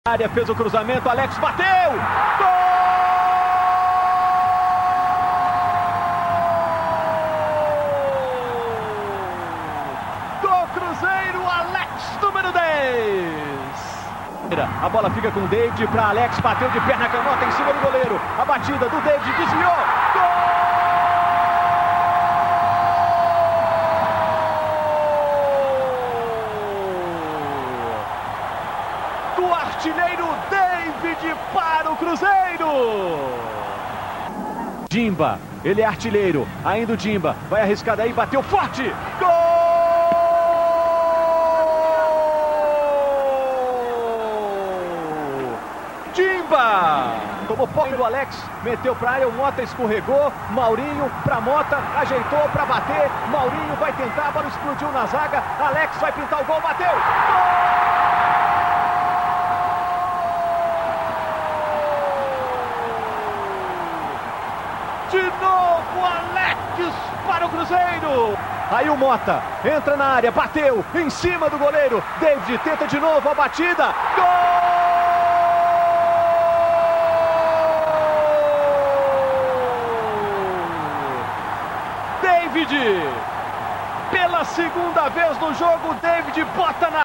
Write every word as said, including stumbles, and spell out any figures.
área, fez o cruzamento, Alex bateu! Gol! Do Cruzeiro, Alex, número dez. A bola fica com o David para Alex, bateu de perna canhota em cima do goleiro. A batida do David desviou. Gol! Do artilheiro David para o Cruzeiro. Dimba, ele é artilheiro, ainda o Dimba, vai arriscar daí, bateu forte. Gol! Dimba! Tomou foco do Alex, meteu pra área, o Mota escorregou, Maurinho pra Mota, ajeitou pra bater, Maurinho vai tentar, a bola explodiu na zaga, Alex vai pintar o gol, bateu! Gol! De novo, Alex para o Cruzeiro. Aí o Mota entra na área, bateu em cima do goleiro. David tenta de novo a batida. Gol! David, pela segunda vez no jogo, David bota na